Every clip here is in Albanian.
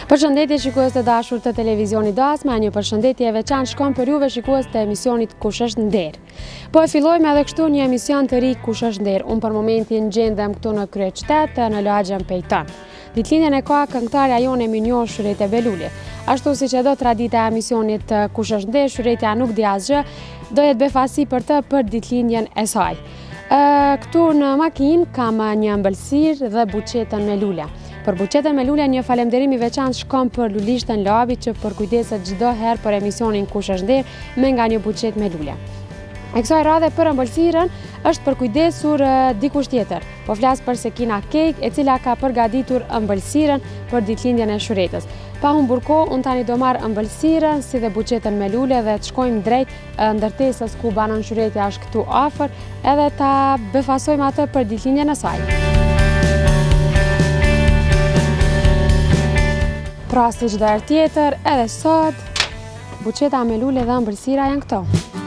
Përshëndetje shikues të dashur të televizionit Dasma, një përshëndetje e veçantë shkon për juve shikues të emisionit Kush është nder. Po e fillojmë edhe kështu një emision të ri Kush është nder. Unë për momentin gjendem këtu në kryeqytet, në lagjen Pejton. Ditëlindjen e ka këngëtarja jone më e njohur Shurete Beluli. Ashtu siç e do tradita e emisionit Kush është nder, Shuretja nuk di asgjë, do jetë befasi për të për ditëlindjen e saj. Këtu në makinë kam një ëmbëlsirë dhe buqetën me lule. Për buqetën me lule një falemnderim i veçantë shkon për Lulishtën Labi që përkujdeset çdo herë për emisionin Kush është nder me nga një buqet me lule. E kësaj radhe për ëmbëlsirën është përkujdesur dikush tjetër. Po flas për Sekina Kejk, e cila ka përgatitur ëmbëlsirën për ditëlindjen e Shuretës. Pa humbur kohë, unë tani do marr ëmbëlsirën si dhe buqetën me lule dhe të shkojmë drejt ndërtesës ku banon Shuretja është këtu afër, edhe ta befasojmë atë për ditëlindjen e saj. Pra si çdo herë tjetër, edhe sot, buqeta me lule dhe ëmbëlsira janë këto.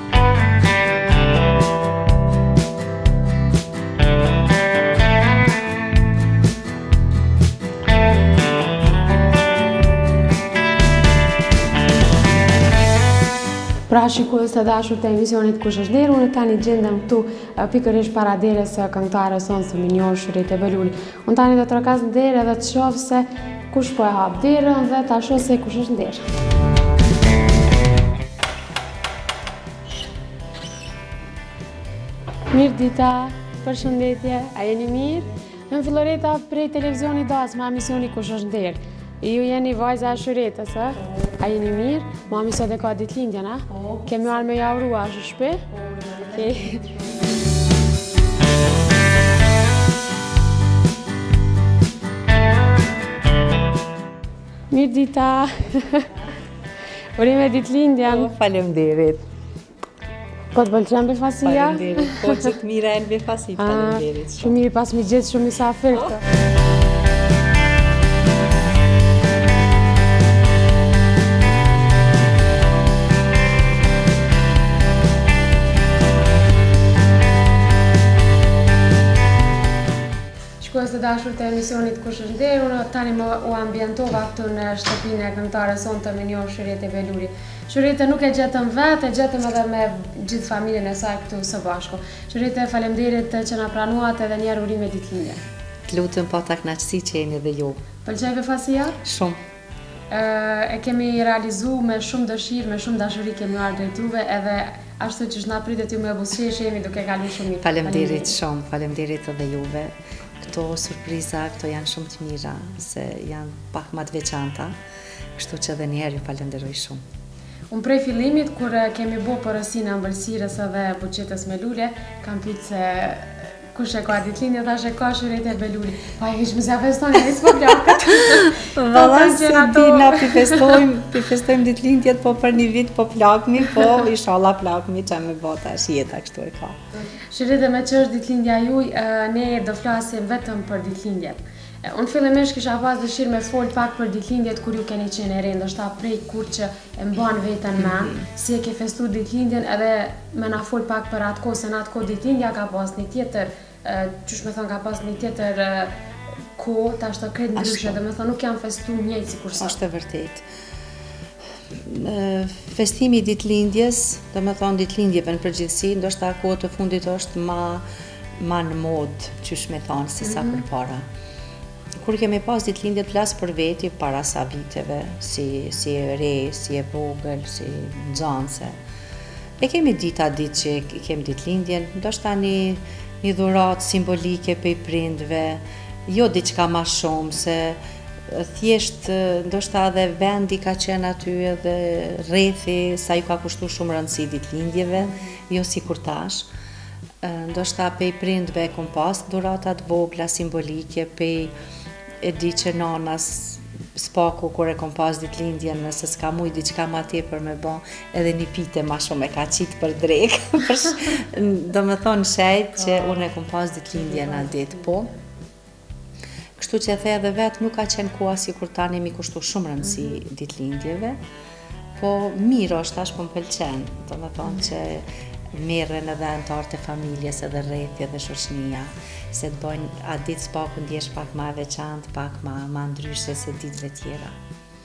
Pra shikues të dashur të emisionit Kush është nder, unë tani gjendem këtu pikërisht para derës së këngëtares sonë së më njohur Shurete Beluli. Unë tani do të trokas në derë edhe të shoh se kush po e hap derën dhe ta shoh se kush është nder. Mirë dita, përshëndetje, a jeni mirë? Jam Filloreta prej televizionit Dasma, emisioni Kush është nder. Ju jeni vajza e Shuretës, a? A jeni mirë? Mami sot e ka ditëlindjen, a? Kemi marrë me jaurua, është shpe? Mirë dita! Urime ditëlindjen! Faleminderit! Po të pëlqen befasia? Faleminderit! Po gjithë mira e në befasi, faleminderit! Shumë mirë pas mi gjithë shumë misafir këtë. Shikues të dashur të emisionit Kush është nder, unë tani u ambientova këtu në shtëpinë e këngëtares sonë të më njohur Shurete Beluli. Shurete nuk e gjetëm vetë, e gjetëm edhe me gjithë familjen e saj këtu së bashku. Shurete, faleminderit që na pranuat edhe një herë urime ditëlindje. Të lutem pa ta kënaqësi që jeni dhe ju. Pëlqej befasia? Shumë. E kemi realizuar me shumë dëshirë, me shumë dashuri kemi ardhur drejt juve edhe ashtu që na pritet ju me buzëqeshje jemi duke kaluar shumë mirë. Faleminderit shumë, faleminderit edhe juve. Këto surpriza, këto janë shumë të mira, se janë pak më të veçanta, kështu që edhe një herë ju falenderoj shumë. Unë prej fillimit, kur kemi bo porosin e ëmbëlsirës edhe buqetës me lule, kam pyet se kush e ka ditëlindje, thash e ka Shurete Beluli. Pa e hiç më s'ja festoni, ai s'po plakët. Valla se di na pi festojmë ditëlindjet, po për një vit po plakmi, po inshallah plakmi që me bota është jeta kështu e ka. Shurete, me që është ditëlindja juaj, ne do flasim vetëm për ditëlindjet. Unë fillimisht kisha pas dëshirë me fol pak për ditëlindjet kur ju keni qenë e re, ndoshta prej kur që e mban veten mend, si e ke festuar ditëlindjen edhe me na fol pak për atë kohë, se në atë kohë ditëlindja ka pas një tjetër, qysh me thon ka pas një tjetër kohë, tash të krejt ndryshe, dhe me thon nuk janë festuar njëjtë sikur sa. Është e vërtetë. Festimi i ditëlindjes, do me thonë ditëlindjeve në përgjithësi, ndoshta kohë të fundit është ma në modë, qysh me thonë, si sa përpara. Kur kemi pas ditëlindjet flas për veti para sa viteve, si e re, si e vogël, si nxanse. E kemi ditë që kemi ditëlindjen, ndoshta një dhuratë simbolike pe prindve, jo diçka ma shumë, se thjesht ndoshta edhe vendi ka qenë aty edhe rrethi, sa ju ka kushtuar shumë rëndësi ditëlindjeve, jo si kur tash. Ndoshta pe prindve kom pas dhuratat vogla simbolike, e di që nana spaku kur e kom pas ditëlindjen, nëse s'ka mujt diçka ma tepër me bë, edhe një pite ma shumë e ka qitë për drek. Do me thonë shejt që unë e kom pas ditëlindjen atë ditë, po. Kështu që e the edhe vetë nuk ka qenë koha si kur tani mi kushtu shumë rëndësi ditëlindjeve, po mirë është tash po më pëlqen, do me thonë që merren edhe anëtarët e familjes edhe rrethja dhe shoqënia, se të bëjnë atë ditë spaku ndjesh pak më e veçantë, pak më ndryshe se ditëve tjera.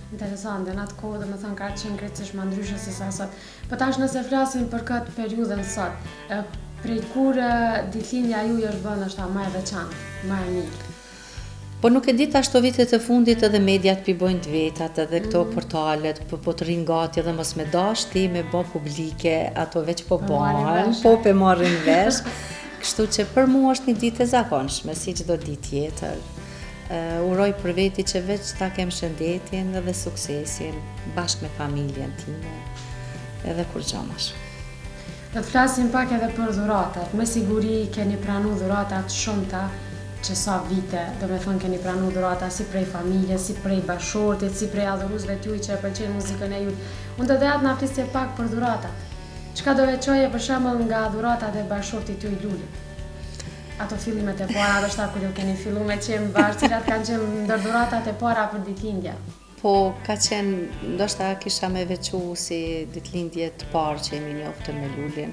Interesant, në atë kohë dhe më thënë ka qenë krejtësisht më ndryshe se sa sot. Po tash nëse flasim për këtë periudhën sot, prej kur ditëlindja juaj është bën është më e veçantë, më e mirë? Po nuk e di tash to vitet e fundit edhe mediat pibojnë të vetat edhe këto portalet po të rinë gati edhe mos me dash ti me bë publike ato veç po bëhen, po pe marrin vesh. Kështu që për mua është një ditë e zakonshme si çdo ditë tjetër. Uroj për veti që veç ta kem shëndetin dhe suksesin bashkë me familjen time edhe kur gjomash. Do të flasim pak edhe për dhuratat. Me siguri keni pranu dhuratat shumëta që sa vite, do me thënë keni pranu dhurata si prej familje, si prej bashortit, si prej adhuruzve t'juj që e pëlqenë muzikën e juj. Unë të dhejat në aflisje pak për dhuratat. Çka do veçoje për shembull nga dhuratat e bashortit t'juj Lulit? Ato fillimet e para, do shta kur ju keni fillu me qenë bashkë, cilat kanë qenë ndër dhuratat e para për ditëlindja? Po, ka qenë, ndoshta kisha me veçu si ditëlindje të parë që jemi njoftën me Lulin,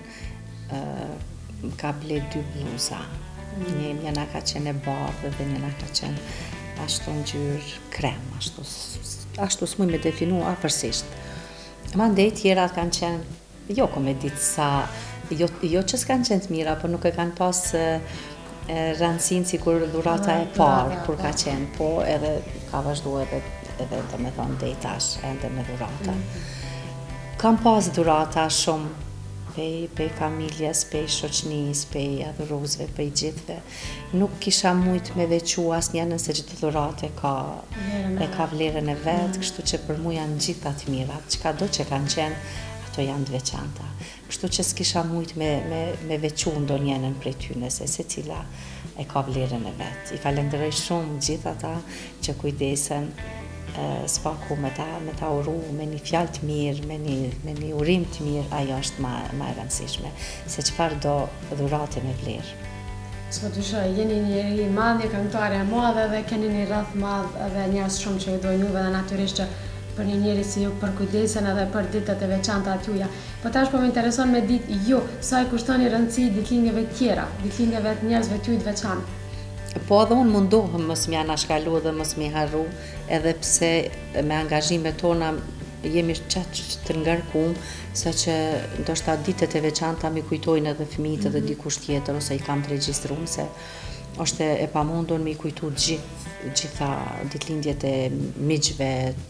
ka ble 2 bluza. Njëna ka qenë e bardhë dhe njëna ka qenë ashtu ngjyrë krem, ashtu s'muj me definu afërsisht. Mandej tjerat kanë qenë jo komeditësa, jo që s'kanë qenë të mira, por nuk e kanë pas rëndësinë si kur dhurata e parë, kur ka qenë, po edhe ka vazhdu edhe të me thonë dej tash, ende me dhurata. Kam pas dhurata shumë pej familjes, pej shoqnis, pej adhuruzve, pej gjithve. Nuk kisha mujt me veçu asnjë nëse çdo dhuratë ka vlerën e vet, kështu që për mua janë gjitha të mirat, çkado që kanë qenë, ato janë të veçanta. Kështu që s'kisha mujt me veçu ndonjënën prej tyne, se secila e ka vlerën e vet. I falenderoj shumë gjithë ata që kujdesen spaku me ta uru, me një fjalë të mirë, me një urim të mirë, ajo është ma e rëndësishme, se çfarë do dhurate me vlerë. S'po dyshoj, jeni njëri madh, një këngëtare e madhe dhe keni një rreth madh edhe njerëz shumë që ju dojnë juve dhe natyrisht që për një njeri si ju përkujdesen edhe për ditët e veçanta t'juja. Po tash po më intereson me ditë ju, sa i kushtoni rëndësi ditëlindjeve tjera, ditëlindjeve të njerëzve t'juj të veçantë? Po edhe unë mundohem mos m'ja nashkalu dhe mos m'i harru, edhe pse me angazhimet tona jemi qaq të ngarkum, sa që ndoshta ditët e veçanta mi kujtojnë edhe fëmijët edhe dikush tjetër, ose i kam të regjistrum, se është e pamundur mi kujtu gjitha ditëlindjet e miqve,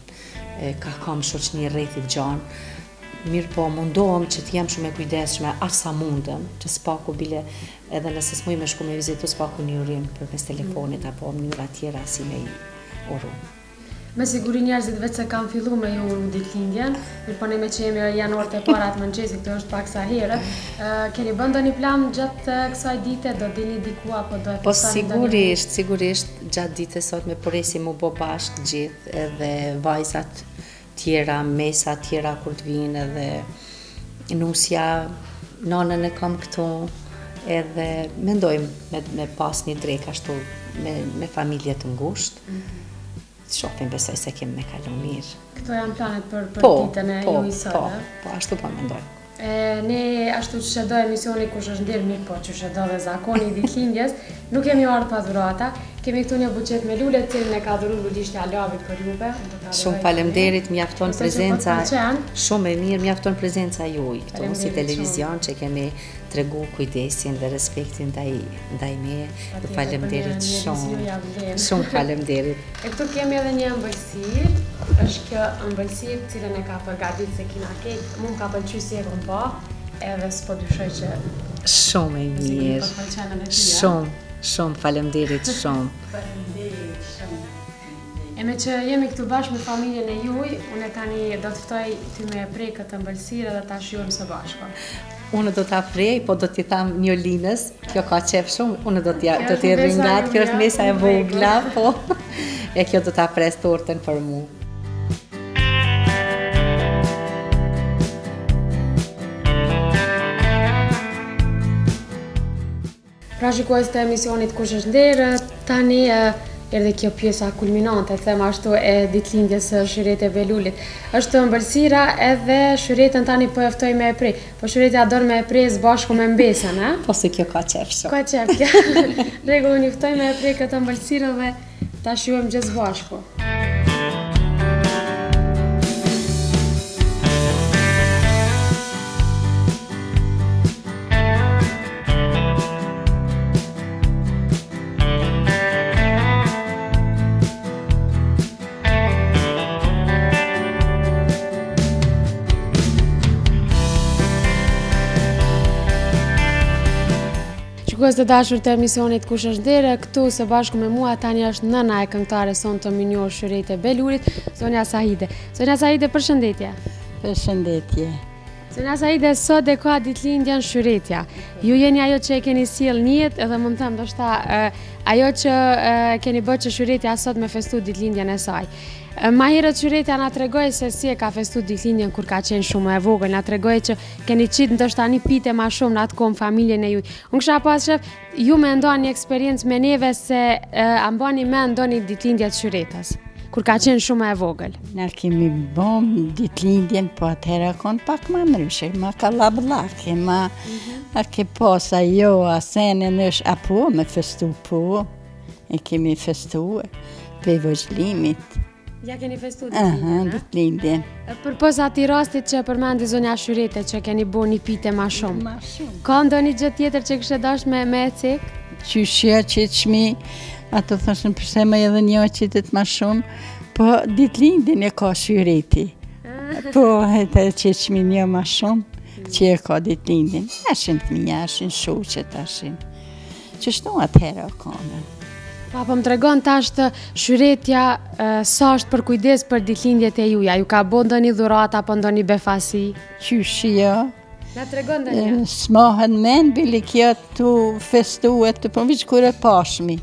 kam shoqni rrethit gjanë. Mirë po mundohem që t'jem shumë e kujdesshme aq sa mundem, që s'paku bile edhe nëse s'muj me shku me vizitu s'paku një urim përmes telefonit apo mënyra tjera si me i uru. Me siguri njerëzit veç se kanë fillu me ju uru ditëlindjen, mirë po ne me që jemi janorët e para të mëngjesit, këto është pak sa herët, keni bën ndonjë plan gjatë kësaj dite, do dini diku apo do e Po sigurisht gjatë ditës sot me poresi mu bo bashkë gjithë edhe vajzat tjera, mesa tjera kur të vinë edhe nusja, nanën e kam këtu, edhe mendojmë me pas një drek ashtu me familje të ngushtë. Shohim, besoj se kemi me kalu mirë. Këto janë planet për ditën e ju i sot, Po, ashtu po mendoj. Ne ashtu që shedo emisioni kush është ndirë mirë, po që shedo dhe zakoni i ditëlindjes, nuk kemi ardhur pa dhurata. Kemi këtu një buqet me lule, cilin e ka dhuru Lulishtja Alavit për juve. Shumë faleminderit, mjafton prezenca, shumë e mirë, mjafton prezenca juaj këtu si televizion që kemi tregu kujdesin dhe respektin ndaj meje. Ju faleminderit shumë. Shumë faleminderit. E këtu kemi edhe një ëmbëlsirë, është kjo ëmbëlsirë cilën e ka përgatitur se kina kek, mu ka pëlqyer si e kom pa, edhe s'po dyshoj që shumë e mirë. Shumë faleminderit shumë. Faleminderit shumë. E me që jemi këtu bashkë me familjen e juaj, unë tani do të ftoj ty me prej këtë ëmbëlsirë dhe ta shijojmë së bashku. Unë do ta prej, po do t'i tham Njolinës, kjo ka qef shumë, unë do t'i ringat, kjo është mesa e vogla, po, e kjo do t'a pres tortën për mu. Pra shikues të emisionit Kush është nder, tani erdhi kjo pjesa kulminante, them ashtu, e ditëlindjes së Shyrete Belulit. Është ëmbëlsira edhe Shyretën tani po e ftoj me e prej. Po Shyretja don me e prej bashku me mbesën, a? Po se kjo ka qef shumë. Ka qef kjo. Rregull, unë ftoj me e prej këtë ëmbëlsirë dhe ta shijojmë gjithë bashku. Shikues të dashur të emisionit Kush është Dere, këtu së bashku me mua tani është nëna e këngëtare son të minjohur Shyrete Belurit, Zonja Sahide. Zonja Sahide, përshëndetje. Përshëndetje. Zonja Sahide, sot e ka ditëlindjen Shyretja. Ju jeni ajo që e keni sjell në jetë edhe mund të them ndoshta ajo që keni bërë që Shyretja sot me festu ditëlindjen e saj. Ma herët Shyretja na tregoi se si e ka festu ditëlindjen kur ka qenë shumë e vogël, na tregoi që keni qit ndoshta një pite ma shumë në atë kohë familjen e juaj. Unë kisha pas shef, ju me ndoni një eksperiencë me neve se a mbani me ndoni ditëlindjet Shyretës, kur ka qenë shumë e vogël. Na kemi bom ditëlindjen, po atëherë kon pak më ndryshe, ma kallabllake, a ke pas ajo asenën është apo me festu po, e kemi festu pe vëzhlimit. Ja keni festu ditëlindjen, ditëlindjen. Përpos atij rastit që përmendi zonja Shyrete që keni bërë një pite ma shumë. Ma shumë. Ka ndonjë gjë tjetër që kishte dashur me e cek? Qyshja që qmi, ato thoshin përse më edhe një qitet ma shumë, po ditëlindjen e ka Shyreti. Po edhe që qmi një ma shumë, që e ka ditëlindjen. Ashin të minja, ashin shuqet, ashin. Qështu atëherë o kone. Pa, po më tregon tash të Shyretja sa është për kujdes për ditëlindjet e juja. Ju ka bërë ndonjë dhuratë apo ndonjë befasi? Qyshja. Na tregon ndonjë. S'mohen men bili kjo të festuet, po viç kur e pashmi.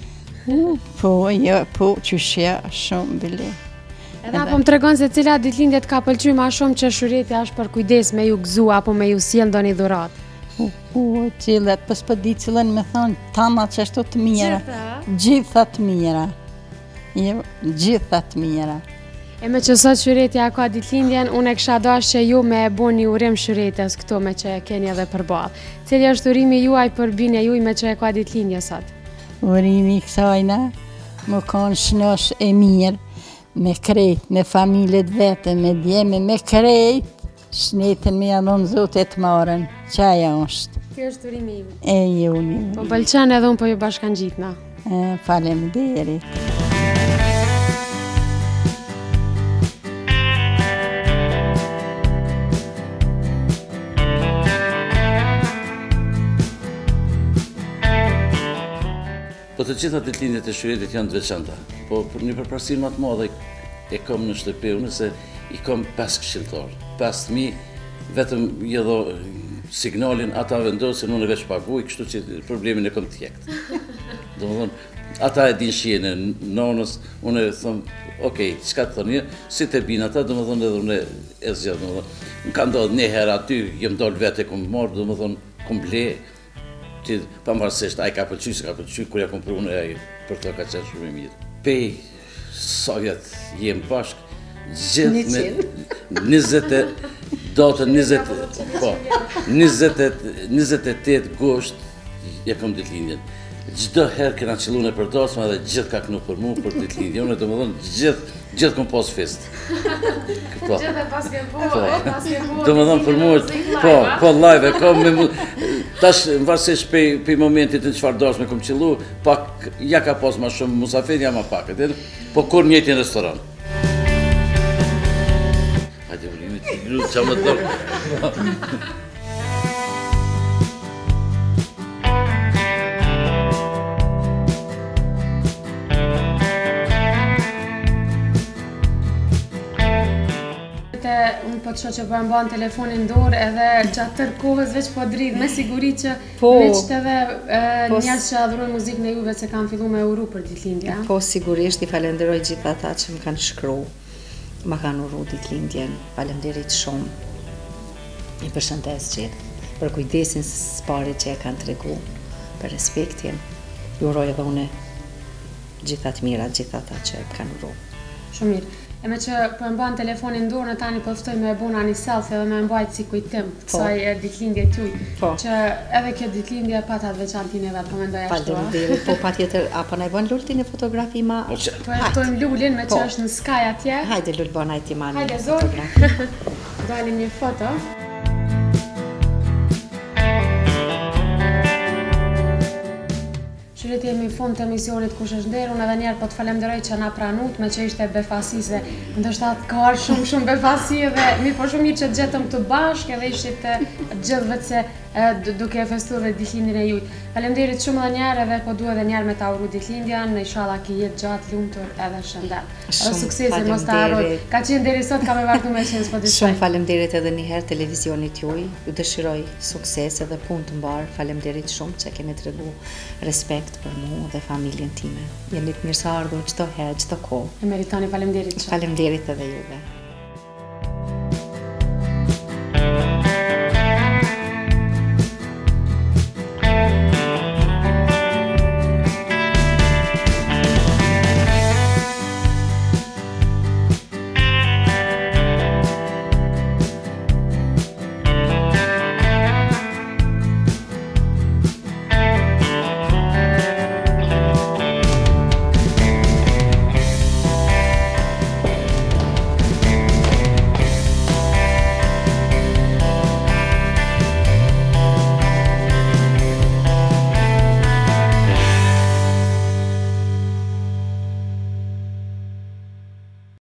Po, jo, po, qyshja shumë bili. Edhe po më tregon se cila ditëlindjet ka pëlqyer ma shumë që Shyretja është për kujdes me ju gëzu apo me ju sjell ndonjë dhuratë. Cilat, pës për di cilën me thonë, tama që ashtu të mira. Gjitha të mira. Gjitha të mira. E me që sot Shyretja ka ditëlindjen, unë e kisha dashur që ju me e bo një urim Shyretës këto me që keni edhe përballë. Cili është urimi juaj për binë e juaj me që e ka ditëlindje sot? Urimi kësajna, më konë shnosh e mirë, me krejt, me familjet vete, me djeme, me krejt, shnetën me janon zotet marën, qaja është. Kjo është urimi ju. E juni. Po pëlqen edhe unë po ju bashkangjitna. Faleminderit. Po të gjitha ditëlindjet e Shyretit janë të veçanta, po një përparësi më të madhe e kam në shtëpi unë se i kam 5 këshilltarë. 5 fëmijë, vetëm jedho signalin ata vendosin, unë veç paguaj, kështu që problemin e kam tjekt. Domethënë, ata e din shijen e nonës, unë e thom, okej, çka të thonë, si të bin ata, domethënë edhe unë e zgjat, domethënë. Më ka ndodhur një herë aty, jem dal vetë kom marr, domethënë, kom ble, që pavarësisht ai ka pëlqyer, se ka pëlqyer, kur ja kom pru unë ai për të ka qenë shumë i mirë. Pej sa vjet jem bashk, gjithë me 28 gusht ja kam ditëlindjen. Çdo herë kena qellu në përdasme dhe gjithë ka kënu për mu për ditëlindjen. Unë domethënë gjithë kom pas fest. Gjithë e pas ke po, domethënë për mua po live kam me tash varësisht pe momentit në çfarë dashme kom qellu, pak ja ka pas më shumë musafir, ja më pak, po kur njëjtin restoran. Qa më të unë po të shoh që po e mban telefonin dorë edhe gjatë tërë kohës veç po dridh me siguri që miqt edhe njerëz që adhurojnë muzikën e juve se kanë filluar me uru për ditëlindje. Po sigurisht i falenderoj gjithë ata që më kanë shkruar. Ma kanë uru ditëlindjen, faleminderit shumë. I përshëndes gjithë, për kujdesin së pari që e kanë tregu, për respektin. Ju uroj edhe une gjitha të mira, gjitha ata që e kanë uru. Shumë mirë. E me që po e mban telefonin dorë në tani po ftoj me e buna një selfie edhe me e mbajt si kujtim kësaj ditëlindje tuj. Që edhe kjo ditëlindje pata të veçantin e vetë, po mendoj ashtu. Faleminderit, po patjetër, apo na i bën Lulti një fotografi ma? Po e ftojmë Lulin me që është në Sky atje. Hajde Lul, bën ai ti ma një fotografi. Dalim një foto. Shyreti jemi fund të emisionit Kush është Dere, unë edhe njerë po të falemderoj që na pranut me që ishte befasi se ndoshta ka shumë befasi edhe mi po shumë mirë që të gjetëm këtu bashkë edhe ishte gjithë vetë se duke festuar ditëlindjen e juaj. Faleminderit shumë edhe njerë edhe po dua edhe njerë me ta uru ditëlindjen, inshallah ki jetë gjatë, lumtur edhe shëndet. Edhe suksese mos ta harroj. Ka qenë deri sot ka me vazhdu me qenë s'po Shumë faleminderit edhe një herë televizionit juaj. Ju dëshiroj sukses edhe punë të mbar. Faleminderit shumë që kemi tregu respekt për mua dhe familjen time. Jeni të mirëseardhur çdo herë, çdo kohë. E meritoni, faleminderit. Faleminderit edhe juve.